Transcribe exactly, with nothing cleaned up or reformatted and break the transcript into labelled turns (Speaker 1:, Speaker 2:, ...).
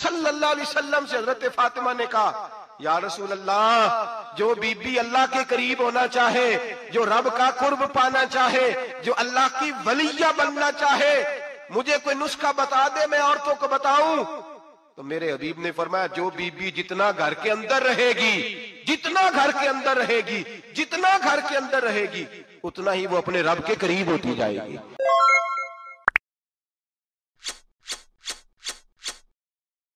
Speaker 1: सल्लल्लाहु अलैहि वसल्लम से हजरत फातिमा ने कहा, या रसूल अल्लाह, जो बीबी अल्लाह के करीब होना चाहे, जो रब का कुर्ब पाना चाहे, जो अल्लाह की वलिया बनना चाहे, मुझे कोई नुस्खा बता दे, मैं औरतों को बताऊं। तो मेरे हबीब ने फरमाया, जो बीबी जितना घर के अंदर रहेगी, जितना घर के अंदर रहेगी, जितना घर के अंदर रहेगी, उतना ही वो अपने रब के करीब होती जाएगी।